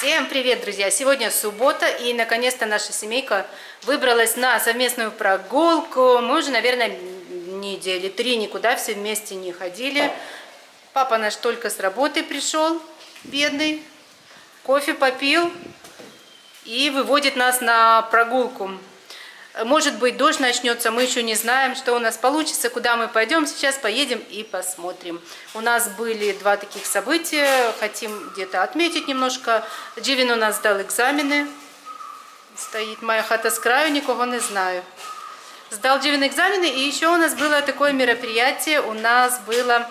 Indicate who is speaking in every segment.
Speaker 1: Всем привет, друзья! Сегодня суббота, и наконец-то наша семейка выбралась на совместную прогулку. Мы уже, наверное, недели 3 никуда все вместе не ходили. Папа наш только с работы пришел, бедный, кофе попил и выводит нас на прогулку. Может быть, дождь начнется, мы еще не знаем, что у нас получится, куда мы пойдем. Сейчас поедем и посмотрим. У нас были 2 таких события, хотим где-то отметить немножко. Дживин у нас сдал экзамены. Стоит моя хата с краю, никого не знаю. Сдал Дживин экзамены, и еще у нас было такое мероприятие. У нас было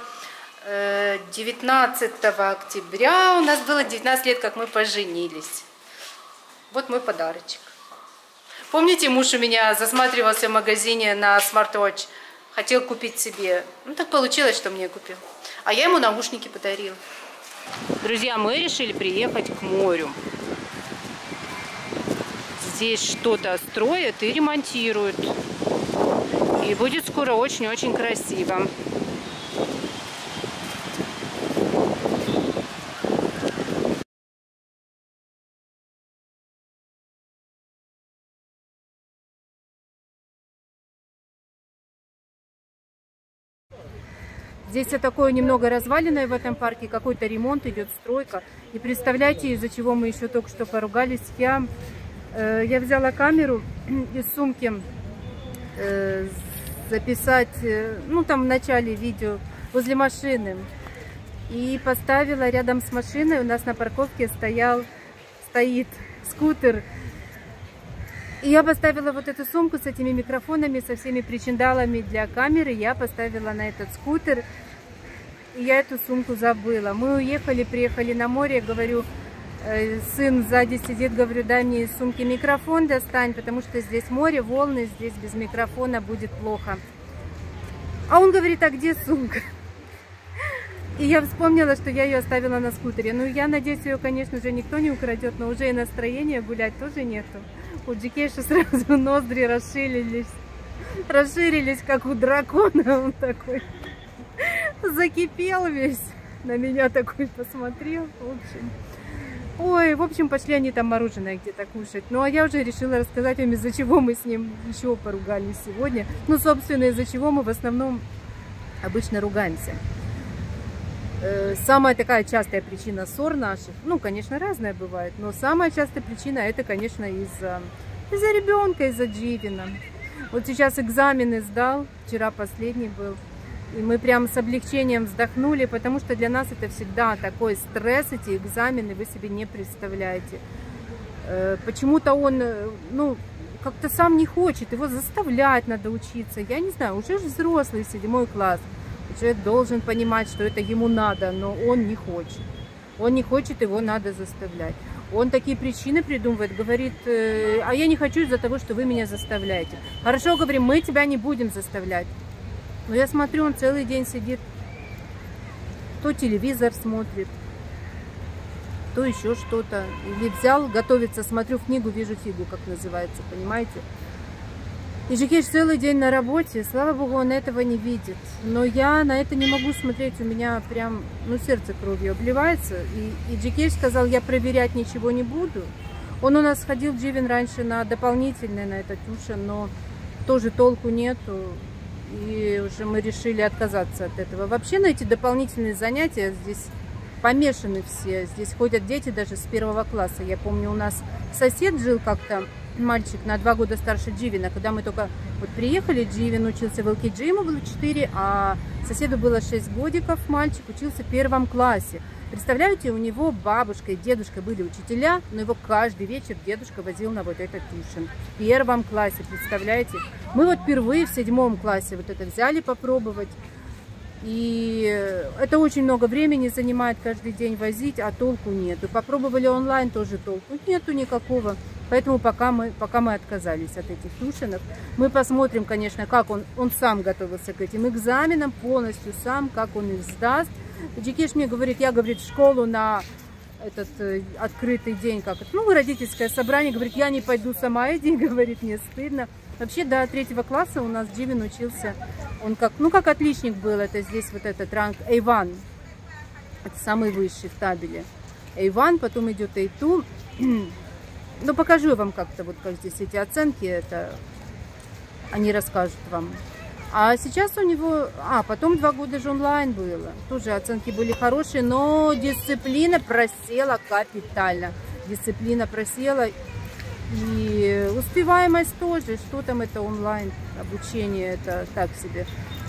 Speaker 1: 19 октября, у нас было 19 лет, как мы поженились. Вот мой подарочек. Помните, муж у меня засматривался в магазине на смарт-вотч, хотел купить себе. Ну, так получилось, что мне купил. А я ему наушники подарила. Друзья, мы решили приехать к морю. Здесь что-то строят и ремонтируют. И будет скоро очень-очень красиво. Здесь все такое немного разваленное в этом парке, какой-то ремонт идет, стройка. И представляете, из-за чего мы еще только что поругались, я взяла камеру из сумки записать, ну там в начале видео, возле машины. И поставила рядом с машиной, у нас на парковке стоит скутер. И я поставила вот эту сумку с этими микрофонами, со всеми причиндалами для камеры. Я поставила на этот скутер. И я эту сумку забыла. Мы уехали, приехали на море. Говорю, сын сзади сидит, говорю, дай мне из сумки микрофон достань, потому что здесь море, волны, здесь без микрофона будет плохо. А он говорит, а где сумка? И я вспомнила, что я ее оставила на скутере. Ну, я надеюсь, ее, конечно же, никто не украдет, но уже и настроения гулять тоже нету. У Джикеша сразу ноздри расширились, как у дракона. Он такой закипел весь, на меня такой посмотрел. В общем, пошли они там мороженое где-то кушать. Ну, а я уже решила рассказать вам, из-за чего мы с ним еще поругались сегодня. Ну, собственно, из-за чего мы в основном обычно ругаемся. Самая такая частая причина ссор наших, ну, конечно, разная бывает, но самая частая причина это, конечно, из-за ребенка, из-за Дживина. Вот сейчас экзамены сдал, вчера последний был, и мы прям с облегчением вздохнули, потому что для нас это всегда такой стресс, эти экзамены, вы себе не представляете. Почему-то он, ну, как-то сам не хочет, его заставлять надо учиться, я не знаю, уже взрослый, 7 класс. Человек должен понимать, что это ему надо, но он не хочет. Он не хочет, его надо заставлять. Он такие причины придумывает, говорит, а я не хочу из-за того, что вы меня заставляете. Хорошо, говорим, мы тебя не будем заставлять. Но я смотрю, он целый день сидит, то телевизор смотрит, то еще что-то. Или взял, готовится, смотрю книгу, вижу фигу, как называется, понимаете? И Джикеш целый день на работе, слава богу, он этого не видит. Но я на это не могу смотреть, у меня прям, ну, сердце кровью обливается. И Джикеш сказал, я проверять ничего не буду. Он у нас ходил, Дживин, раньше на дополнительный, на этот тушен, но тоже толку нету. И уже мы решили отказаться от этого. Вообще на эти дополнительные занятия здесь помешаны все. Здесь ходят дети даже с 1 класса. Я помню, у нас сосед жил как-то, мальчик на 2 года старше Дживина. Когда мы только вот приехали, Дживин учился в ЛКГ, ему было 4, а соседу было 6 годиков, мальчик учился в 1 классе. Представляете, у него бабушка и дедушка были учителя, но его каждый вечер дедушка возил на вот этот тушен. В 1 классе, представляете? Мы вот впервые в 7 классе вот это взяли попробовать. И это очень много времени занимает каждый день возить, а толку нету. Попробовали онлайн, тоже толку нету никакого. Поэтому пока мы отказались от этих тушенов. Мы посмотрим, конечно, как он сам готовился к этим экзаменам, полностью сам, как он их сдаст. Джикеш мне говорит, я, говорит, в школу на этот открытый день, как это, ну, родительское собрание, говорит, я не пойду сама, иди, говорит, мне стыдно. Вообще до 3 класса у нас Дживин учился, он как, ну, как отличник был, это здесь вот этот ранг A1, это самый высший в табеле. A1, потом идет A2. Ну, покажу я вам как-то, вот как здесь эти оценки, это они расскажут вам. А сейчас у него, потом 2 года же онлайн было. Тоже оценки были хорошие, но дисциплина просела капитально. Дисциплина просела и успеваемость тоже. Что там это онлайн обучение, это так себе.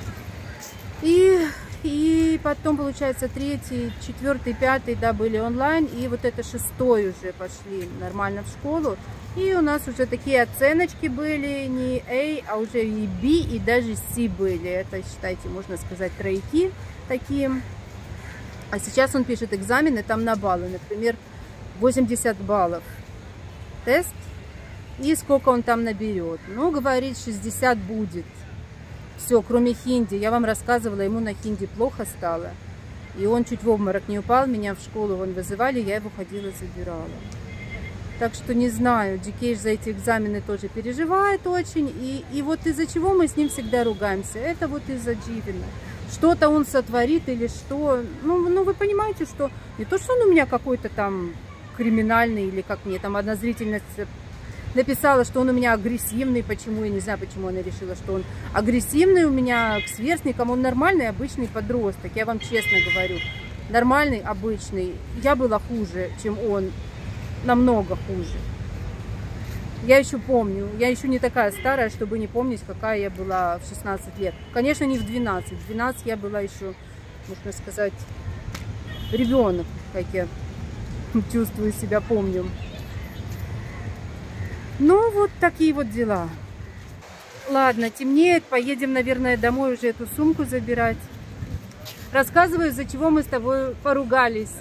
Speaker 1: И потом, получается, 3-й, 4-й, 5-й, да, были онлайн. И вот это 6-й уже пошли нормально в школу. И у нас уже такие оценочки были, не A, а уже и B, и даже C были. Это, считайте, можно сказать, тройки такие. А сейчас он пишет экзамены там на баллы. Например, 80 баллов тест. И сколько он там наберет. Ну, говорит, 60 будет. Все, кроме хинди. Я вам рассказывала, ему на хинди плохо стало. И он чуть в обморок не упал. Меня в школу вон вызывали, я его ходила, забирала. Так что не знаю, Дикейш за эти экзамены тоже переживает очень. И вот из-за чего мы с ним всегда ругаемся. Это вот из-за Дживина. Что-то он сотворит или что. Ну, вы понимаете, что не то, что он у меня какой-то там криминальный, или как мне там одна зрительница написала, что он у меня агрессивный. Почему? Я не знаю, почему она решила, что он агрессивный у меня к сверстникам. Он нормальный, обычный подросток. Я вам честно говорю. Нормальный, обычный. Я была хуже, чем он. Намного хуже. Я еще помню. Я еще не такая старая, чтобы не помнить, какая я была в 16 лет. Конечно, не в 12. В 12 я была еще, можно сказать, ребенок, как я чувствую себя, помню. Ну, вот такие вот дела. Ладно, темнеет. Поедем, наверное, домой уже эту сумку забирать. Рассказываю, из-за чего мы с тобой поругались.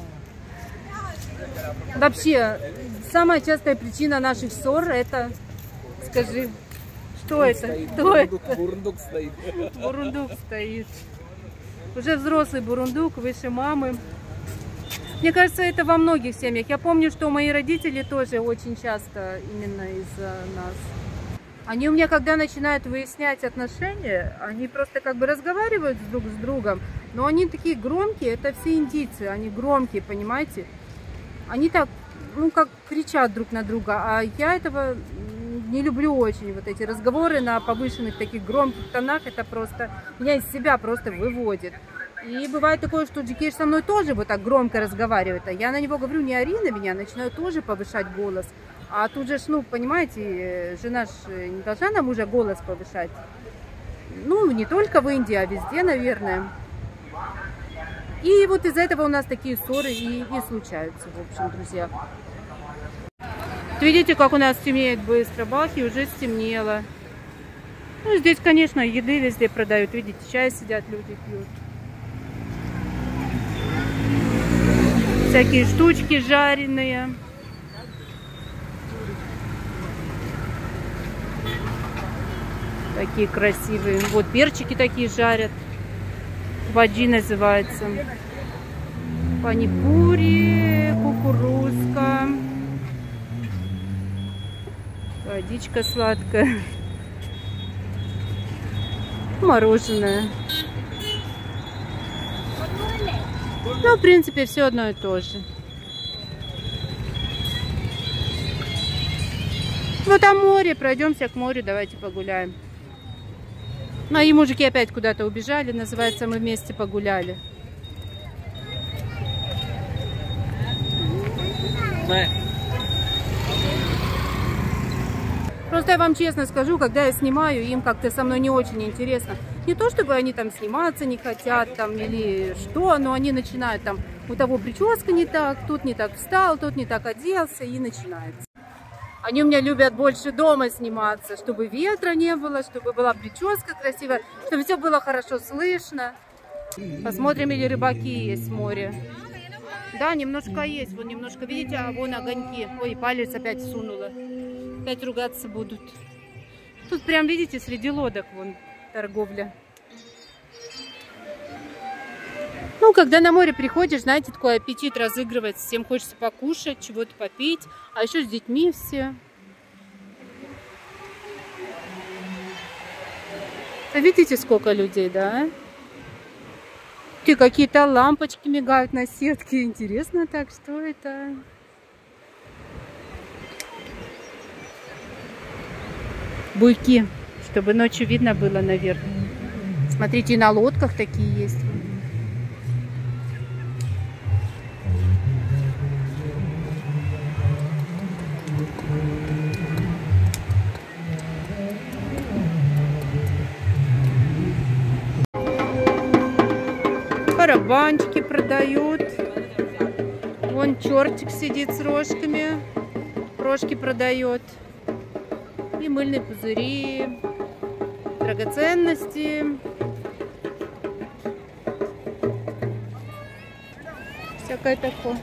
Speaker 1: Вообще, самая частая причина наших ссор это, скажи, что это? Кто это?
Speaker 2: Бурундук стоит.
Speaker 1: Бурундук стоит. Уже взрослый бурундук, выше мамы. Мне кажется, это во многих семьях. Я помню, что мои родители тоже очень часто именно из-за нас. Они у меня, когда начинают выяснять отношения, они просто как бы разговаривают друг с другом, но они такие громкие, это все индийцы, они громкие, понимаете? Они так, ну, как кричат друг на друга, а я этого не люблю очень. Вот эти разговоры на повышенных таких громких тонах, это просто меня из себя просто выводит. И бывает такое, что Дикейш со мной тоже вот так громко разговаривает, а я на него говорю, не ори на меня, начинаю тоже повышать голос. А тут же, ну, понимаете, жена же не должна на мужа голос повышать. Ну, не только в Индии, а везде, наверное. И вот из-за этого у нас такие ссоры и случаются, в общем, друзья. Вот видите, как у нас темнеет быстро. Бахи уже стемнело. Ну, здесь, конечно, еды везде продают. Видите, чай сидят, люди пьют. Всякие штучки жареные. Такие красивые. Вот перчики такие жарят. Баджи называется. Панипури, кукурузка. Водичка сладкая. Мороженое. Ну, в принципе, все одно и то же. Вот там море. Пройдемся к морю. Давайте погуляем. Ну, и мужики опять куда-то убежали. Называется, мы вместе погуляли. Просто я вам честно скажу, когда я снимаю, им как-то со мной не очень интересно. Не то, чтобы они там сниматься не хотят, там, или что, но они начинают там, у того прическа не так, тут не так встал, тут не так оделся, и начинается. Они у меня любят больше дома сниматься, чтобы ветра не было, чтобы была прическа красивая, чтобы все было хорошо слышно. Посмотрим, или рыбаки есть в море. Да, немножко есть, вон немножко, видите, а вон огоньки. Ой, палец опять сунула. Опять ругаться будут. Тут прям, видите, среди лодок вон торговля. Ну, когда на море приходишь, знаете, такой аппетит разыгрывается. Всем хочется покушать, чего-то попить. А еще с детьми все. Видите, сколько людей, да? ты, какие-то лампочки мигают на сетке. Интересно так, что это? Буйки, чтобы ночью видно было наверх. Смотрите, и на лодках такие есть. Барабанчики продают. Вон чертик сидит с рожками. Рожки продает. И мыльные пузыри. Драгоценности. Всякое такое.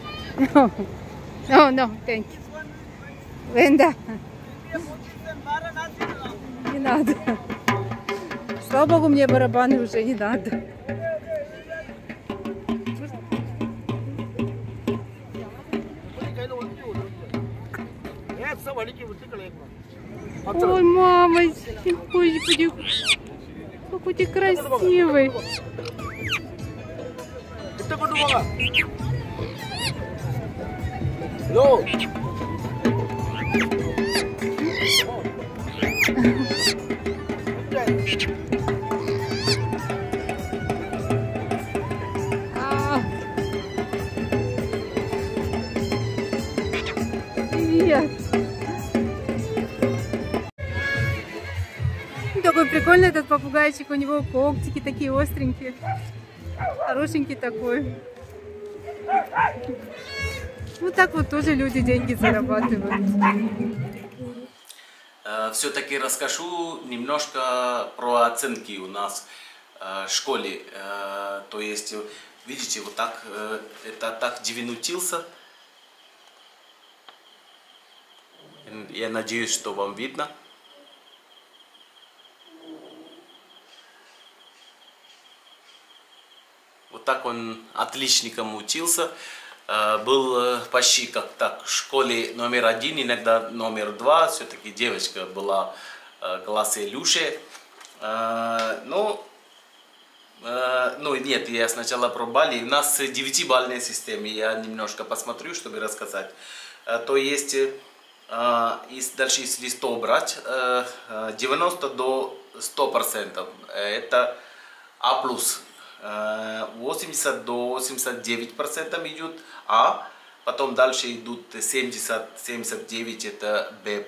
Speaker 1: No, thank you. Венда. Не надо. Слава богу, мне барабаны уже не надо. Ой, мамочки, господи, какой ты красивый. Привет. Такой прикольный этот попугайчик, у него когтики такие остренькие, хорошенький такой. Вот так вот тоже люди деньги зарабатывают.
Speaker 2: Все-таки расскажу немножко про оценки у нас в школе. То есть, видите, вот так, это так 9 учился. Я надеюсь, что вам видно. Вот так он отличником учился. Был почти как так в школе номер 1, иногда номер 2. Все-таки девочка была в классе Люше. Нет, я сначала про баллы. У нас 9-бальная система. Я немножко посмотрю, чтобы рассказать. То есть, дальше если 100 брать, 90 до 100%. Это А+. 80 до 89% идет А, потом дальше идут 70-79% это Б+,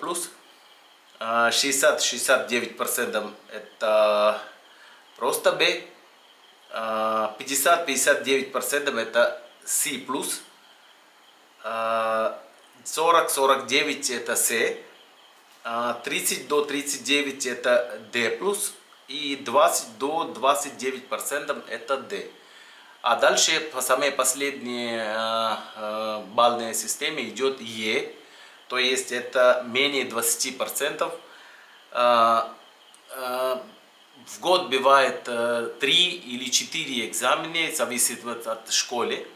Speaker 2: 60-69% это просто Б, 50-59% это С+, 40-49% это С, 30 до 39% это D+, и 20 до 29% это D. А дальше по самой последней балльной системе идет Е, то есть это менее 20%. В год бывает 3 или 4 экзамена, зависит от школы.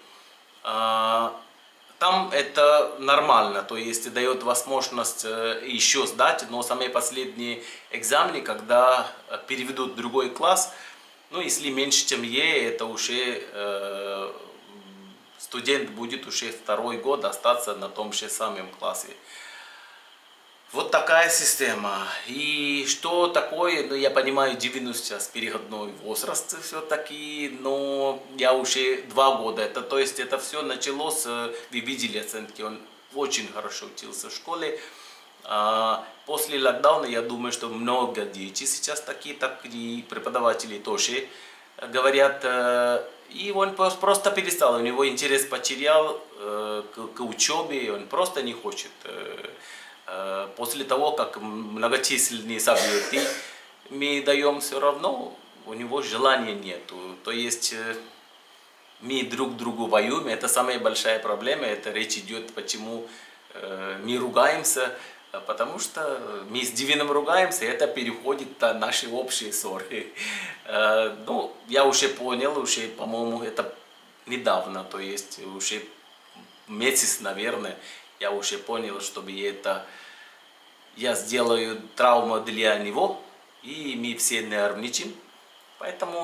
Speaker 2: Там это нормально, то есть дает возможность еще сдать, но самые последние экзамены, когда переведут в другой класс, ну если меньше, чем Е, это уже студент будет уже 2-й год остаться на том же самом классе. Вот такая система. И что такое, ну я понимаю, 90 сейчас переходной возраст все-таки, но я уже 2 года. Это, то есть это все началось, вы видели оценки, он очень хорошо учился в школе. После локдауна, я думаю, что много детей сейчас такие, так и преподаватели тоже говорят. И он просто перестал, у него интерес потерял к учебе, он просто не хочет. После того, как многочисленные советы мы даем, все равно у него желания нету. То есть мы друг другу воюем, это самая большая проблема, это речь идет, почему мы ругаемся, потому что мы с Дивином ругаемся, и это переходит на наши общие ссоры. Ну, я уже понял, уже, по-моему, это недавно, то есть уже месяц, наверное, я уже понял, чтобы я сделаю травму для него, и мы все нервничаем. Поэтому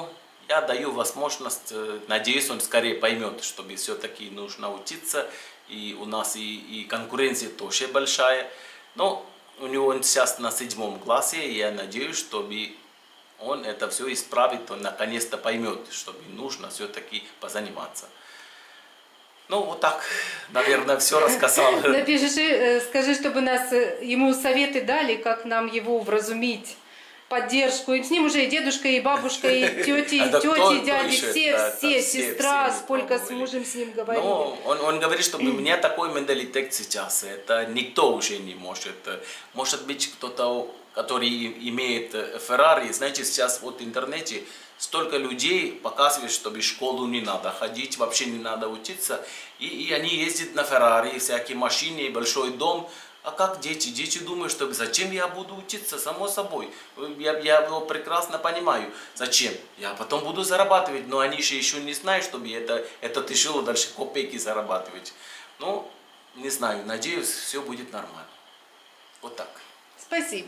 Speaker 2: я даю возможность, надеюсь, он скорее поймет, чтобы все-таки нужно учиться, и у нас и конкуренция тоже большая. Но у него он сейчас на 7 классе, и я надеюсь, чтобы он это все исправит, он наконец-то поймет, чтобы нужно все-таки позаниматься. Ну, вот так, наверное, все рассказал.
Speaker 1: Напиши, скажи, чтобы нас ему советы дали, как нам его вразумить, поддержку. И с ним уже и дедушка, и бабушка, и тети, и дяди, все, сестра, сколько сможем с ним говорить.
Speaker 2: Ну, он говорит, что у меня такой менталитет сейчас, это никто уже не может. Может быть, кто-то, который имеет Феррари, знаете, сейчас вот в интернете столько людей показывают, что в школу не надо ходить, вообще не надо учиться. И они ездят на Феррари, всякие машины, большой дом. А как дети? Дети думают, что зачем я буду учиться, само собой. Я его прекрасно понимаю. Зачем? Я потом буду зарабатывать, но они же еще не знают, чтобы это тяжело дальше копейки зарабатывать. Ну, не знаю, надеюсь, все будет нормально. Вот так.
Speaker 1: Спасибо.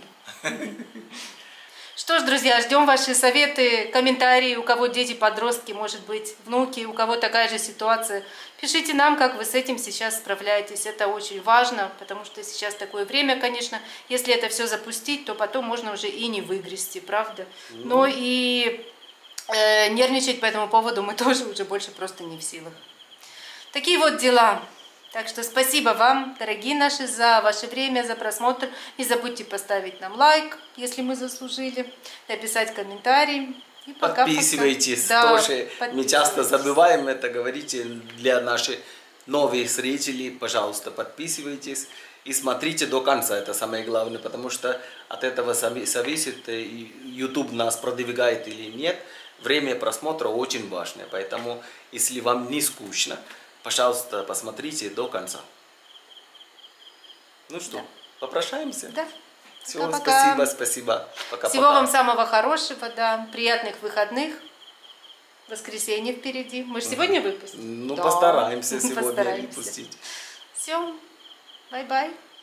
Speaker 1: Что ж, друзья, ждем ваши советы, комментарии, у кого дети, подростки, может быть, внуки, у кого такая же ситуация. Пишите нам, как вы с этим сейчас справляетесь. Это очень важно, потому что сейчас такое время, конечно. Если это все запустить, то потом можно уже и не выгрести, правда? Но и нервничать по этому поводу мы тоже уже больше просто не в силах. Такие вот дела. Так что спасибо вам, дорогие наши, за ваше время, за просмотр. Не забудьте поставить нам лайк, если мы заслужили, написать комментарий. И
Speaker 2: подписывайтесь тоже. Мы часто забываем это говорить для наших новых зрителей. Пожалуйста, подписывайтесь и смотрите до конца. Это самое главное, потому что от этого зависит, YouTube нас продвигает или нет. Время просмотра очень важное. Поэтому, если вам не скучно, пожалуйста, посмотрите до конца. Ну что, попрощаемся?
Speaker 1: Да.
Speaker 2: Все, спасибо, спасибо. Пока-пока.
Speaker 1: Всего вам самого хорошего, да, приятных выходных. Воскресенье впереди. Мы же сегодня выпустим?
Speaker 2: Ну,
Speaker 1: да.
Speaker 2: постараемся сегодня выпустить.
Speaker 1: Все, бай-бай.